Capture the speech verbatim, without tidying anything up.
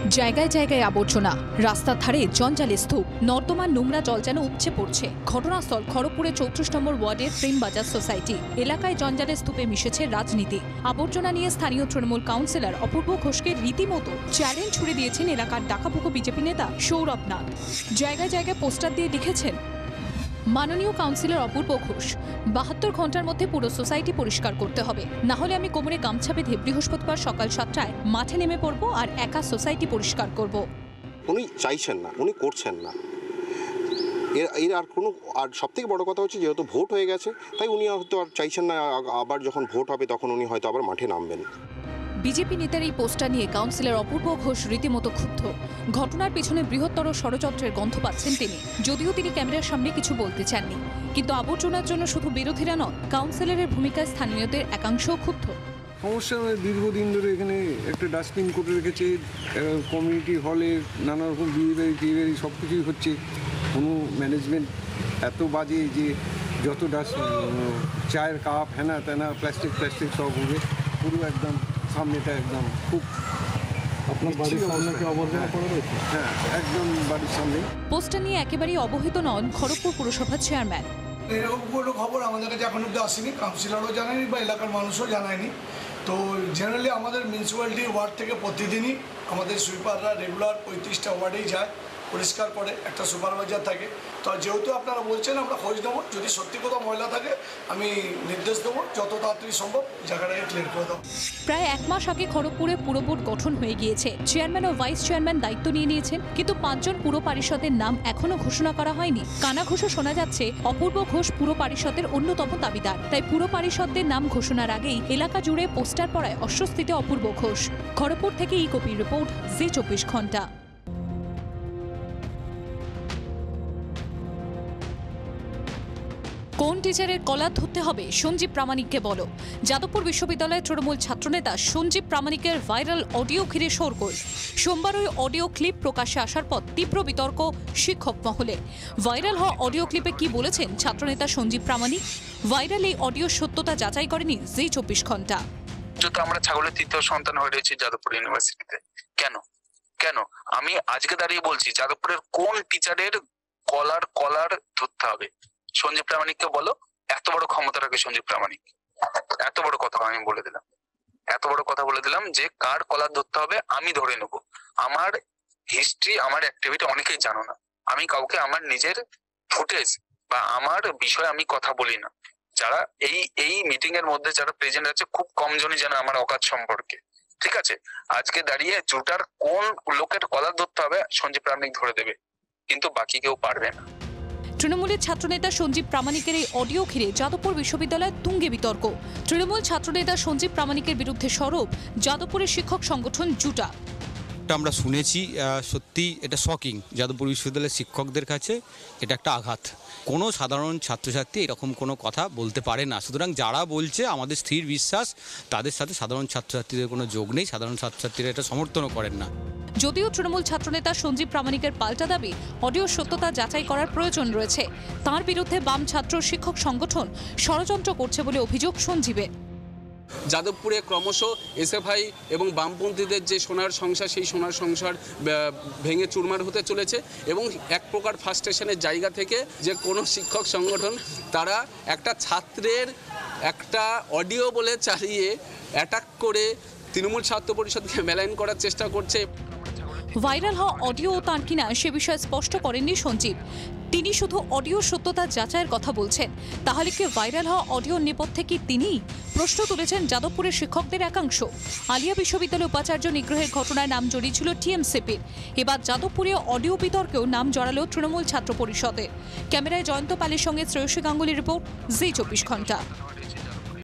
জায়গায় জায়গায় আবর্জনা, রাস্তার ধারে জঞ্জালের স্তূপ, নর্দমার নোংরা জল যেন উপচে পড়ছে। ঘটনাস্থল খড়গপুরের চৌত্রিশ নম্বর ওয়ার্ডের প্রেমবাজার সোসাইটি এলাকায় জঞ্জালের স্তূপে মিশেছে রাজনীতি। আবর্জনা নিয়ে স্থানীয় তৃণমূল কাউন্সিলর অপূর্ব ঘোষকে রীতিমতো চ্যালেঞ্জ ছুড়ে দিয়েছেন এলাকার ডাকাপুকো বিজেপি নেতা সৌরভ নাথ। জায়গায় জায়গায় পোস্টার দিয়ে লিখেছেন, মাননীয় কাউন্সিলর অপূর্ব ঘোষ, বাহাত্তর ঘন্টার মধ্যে পুরো সোসাইটি পরিষ্কার করতে হবে, না হলে আমি কোমরে গামছা বেঁধে বৃহস্পতিবার সকাল সাতটায় মাঠে নেমে পড়ব আর একা সোসাইটি পরিষ্কার করব। উনি চাইছেন না, উনি করছেন না। এর এর আর কোনো আর সবথেকে বড় কথা হচ্ছে যেহেতু ভোট হয়ে গেছে তাই উনি হয়তো আর চাইছেন না, আবার যখন ভোট হবে তখন উনি হয়তো আবার মাঠে নামবেন। বিজেপি নেতার এই পোস্টার নিয়ে কাউন্সিলর অপূর্ব ঘোষ রীতিমতো ক্ষুব্ধ। ঘটনার পেছনে বৃহত্তর ষড়যন্ত্রের গন্ধ পাচ্ছেন তিনি। যদিও তিনি ক্যামেরার সামনে কিছু বলতে চাননি, কিন্তু আবর্জনার জন্য শুধু বিরোধীরা নন, কাউন্সিলরের ভূমিকায় স্থানীয়দের একাংশও ক্ষুব্ধ। সমস্যা দীর্ঘদিন ধরে এখানে একটা ডাস্টবিন করে রেখেছে, কমিউনিটি হলে নানা রকম বিয়েবাড়ি টিয়েবাড়ি সব কিছুই হচ্ছে। কোনো ম্যানেজমেন্ট এত বাজে যে যত ডাস্ট চায়ের কাপ হ্যানা ত্যানা প্লাস্টিক প্লাস্টিক সব হবে পুরো একদম সামনেটা একদম খুব। আপনার বাড়ির সামনে কি আবর্জনা পড়ে রয়েছে? হ্যাঁ, একদম বাড়ির সামনে। পোস্টার নিয়ে একেবারেই অবহিত নন খড়গপুর পুরসভার চেয়ারম্যান। এরকম কোনো খবর আমাদের কাছে এখন অব্দি আসেনি, কাউন্সিলরও জানায়নি বা এলাকার মানুষও জানায়নি। তো জেনারেলি আমাদের মিউনিসিপ্যালিটি ওয়ার্ড থেকে প্রতিদিনই আমাদের সুইপাররা রেগুলার পঁয়ত্রিশটা ওয়ার্ডেই যায়, পরিষ্কার করে, একটা সুপারভাইজার থাকে। তো যেহেতু আপনারা বলছেন আমরা খোঁজ নেবো, যদি সত্যি কোথাও ময়লা থাকে আমি নির্দেশ দেবো যত তাড়াতাড়ি সম্ভব জায়গাটাকে ক্লিয়ার করে দেবো। প্রায় এক মাস আগে খড়গপুরে পুর বোর্ড গঠন হয়ে গিয়েছে। চেয়ারম্যান ও ভাইস চেয়ারম্যান দায়িত্ব নিয়ে নিয়েছেন, কিন্তু পাঁচজন পুর পারিষদের নাম এখনো ঘোষণা করা হয়নি। কানাঘুষো শোনা যাচ্ছে অপূর্ব ঘোষ পুর পারিষদের অন্যতম দাবিদার। তাই পুর পারিষদদের নাম ঘোষণার আগেই এলাকা জুড়ে পোস্টার পড়ায় অস্বস্তিতে অপূর্ব ঘোষ। খড়গপুর থেকে ই কপি রিপোর্ট, জি চব্বিশ ঘন্টা। কোন টিচারের কলার ধরতে হবে সঞ্জীব প্রামাণিককে বলো। যাদবপুর বিশ্ববিদ্যালয়ের তৃণমূল ছাত্রনেতা সঞ্জীব প্রামাণিকের ভাইরাল অডিও ঘিরে শোরগোল। সোমবার ওই অডিও ক্লিপ প্রকাশ্যে আসার পর তীব্র বিতর্ক শিক্ষক মহলে। ভাইরাল হওয়া অডিও ক্লিপে কি বলেছেন ছাত্রনেতা সঞ্জীব প্রামাণিক? ভাইরাল এই অডিও সত্যতা যাচাই করেনি জি চব্বিশ ঘন্টা। যেহেতু আমরা ছাগলের তৃতীয় সন্তান হয়ে রয়েছি যাদবপুর ইউনিভার্সিটিতে, কেন কেন আমি আজকে দাঁড়িয়ে বলছি যাদবপুরের কোন টিচারের কলার কলার ধরতে হবে? সঞ্জীব প্রামাণিককে বলো। এত বড় ক্ষমতা রাখে সঞ্জীব প্রামাণিক, এত বড় কথা আমি বলে দিলাম, এত বড় কথা বলে দিলাম যে কার কলার ধরতে হবে আমি ধরে নেবো। আমার হিস্ট্রি, আমার অ্যাক্টিভিটি অনেকেই জানো না। আমি কাউকে আমার নিজের ফুটেজ বা আমার বিষয়ে আমি কথা বলি না। যারা এই এই মিটিং এর মধ্যে যারা প্রেজেন্ট আছে খুব কম জনই জানে আমার অকাজ সম্পর্কে, ঠিক আছে? আজকে দাঁড়িয়ে জুটার কোন লোকের কলার ধরতে হবে সঞ্জীব প্রামাণিক ধরে দেবে, কিন্তু বাকি কেউ পারবে না। তৃণমূলের ছাত্রনেতা সঞ্জীব প্রামাণিকের এই অডিও ঘিরে যাদবপুর বিশ্ববিদ্যালয়ের তুঙ্গে বিতর্ক। তৃণমূল ছাত্রনেতা সঞ্জীব প্রামাণিকের বিরুদ্ধে সরব যাদবপুরের শিক্ষক সংগঠন জুটা। আমরা শুনেছি, সত্যি এটা শকিং। যাদবপুর বিশ্ববিদ্যালয়ের শিক্ষকদের কাছে এটা একটা আঘাত। কোনো সাধারণ ছাত্রছাত্রী এরকম কোনো কথা বলতে পারে না। সুতরাং যারা বলছে আমাদের স্থির বিশ্বাস তাদের সাথে সাধারণ ছাত্রছাত্রীদের কোনো যোগ নেই, সাধারণ ছাত্রছাত্রীরা এটা সমর্থনও করেন না। যদিও তৃণমূল ছাত্রনেতা সঞ্জীব প্রামাণিকের পাল্টা দাবি অডিও সত্যতা যাচাই করার প্রয়োজন রয়েছে। তার বিরুদ্ধে বাম ছাত্র শিক্ষক সংগঠন ষড়যন্ত্র করছে বলে অভিযোগ সঞ্জীবের। যাদবপুরে ক্রমশ এসএফআই এবং বামপন্থীদের যে সোনার সংসার, সেই সোনার সংসার ভেঙে চুরমার হতে চলেছে এবং এক প্রকার ফার্স্টেশনের জায়গা থেকে যে কোনো শিক্ষক সংগঠন তারা একটা ছাত্রের একটা অডিও বলে চালিয়ে অ্যাটাক করে তৃণমূল ছাত্র পরিষদকে মেলাইন করার চেষ্টা করছে। ভাইরাল হওয়া অডিও তার কিনা সে বিষয়ে স্পষ্ট করেননি সঞ্জীব। তিনি শুধু অডিও সত্যতা যাচাইয়ের কথা বলছেন। তাহলে কি ভাইরাল হওয়া অডিওর নেপথ্যে কি তিনি? প্রশ্ন তুলেছেন যাদবপুরের শিক্ষকদের একাংশ। আলিয়া বিশ্ববিদ্যালয় উপাচার্য নিগ্রহের ঘটনায় নাম জড়িয়েছিল টিএমসিপির। এবার যাদবপুরে অডিও বিতর্কেও নাম জড়ালো তৃণমূল ছাত্র পরিষদের। ক্যামেরায় জয়ন্ত পালের সঙ্গে শ্রেয়সী গাঙ্গুলির রিপোর্ট, জি চব্বিশ ঘন্টা।